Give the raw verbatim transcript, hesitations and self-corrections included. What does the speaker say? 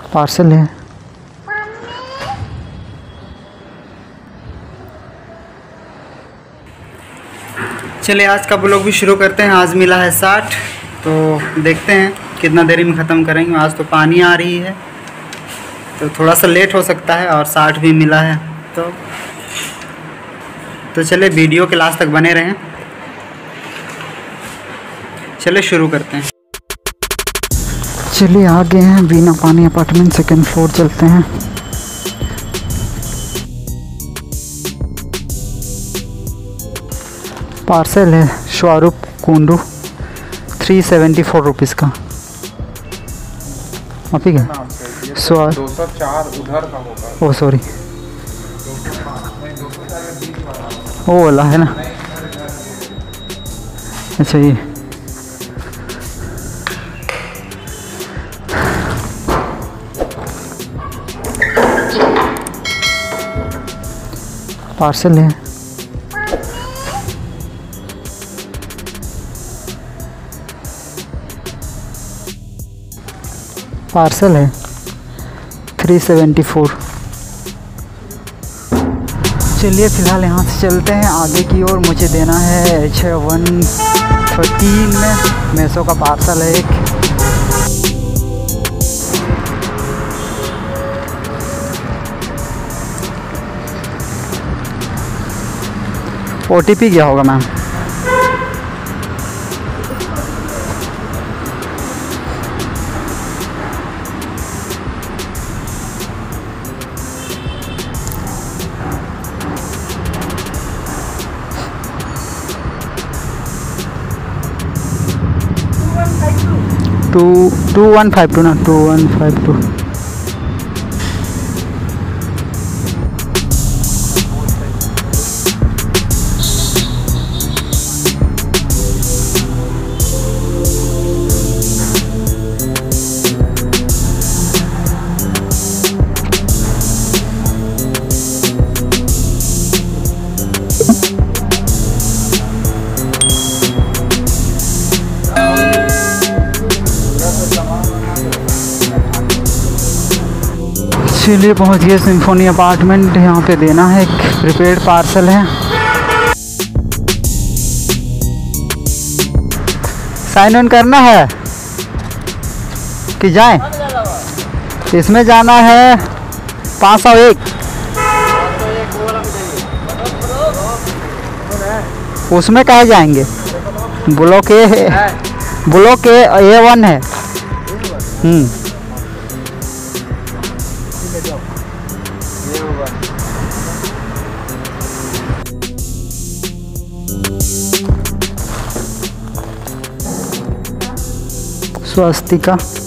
Parcel है। चलिए आज का ब्लॉग भी शुरू करते हैं। आज मिला है साठ, तो देखते हैं कितना देरी में ख़त्म करेंगे। आज तो पानी आ रही है तो थोड़ा सा लेट हो सकता है, और साठ भी मिला है तो तो चलिए वीडियो के लास्ट तक बने रहें। चलिए शुरू करते हैं। चलिए आ गए हैं बिना पानी अपार्टमेंट, सेकंड फ्लोर चलते हैं। पार्सल है Swaroop Kundu, three seventy four rupees का। आप ही क्या स्वा दो सौ चार उधर का होगा। ओ सॉरी, ओ वाला है ना। अच्छा ये पार्सल है। पार्सल है थ्री सेवेंटी फोर। चलिए फ़िलहाल यहाँ से चलते हैं आगे की ओर। मुझे देना है एच वन थर्टीन में मैसो का पार्सल है एक। ओ टी पी क्या होगा ma'am? Two two one five two ना टू वन फाइव टू। चलिए पहुंच गए सिम्फोनी अपार्टमेंट। यहाँ पे देना है एक प्रीपेड पार्सल है। साइन इन करना है कि जाएं? इसमें जाना है पाँच सौ एक। उसमें कहाँ जाएंगे? ब्लॉक ए है, ब्लॉक ए ए वन है। हम्म स्वास्तिका।